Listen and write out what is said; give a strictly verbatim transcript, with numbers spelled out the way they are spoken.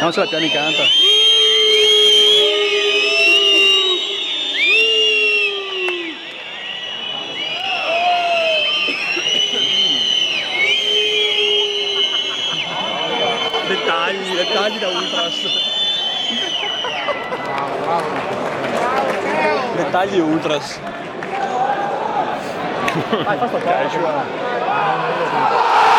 No, se la piani canta. Dettagli, dettagli da ultras. Dettagli ultras. Vai, fa sto calcio.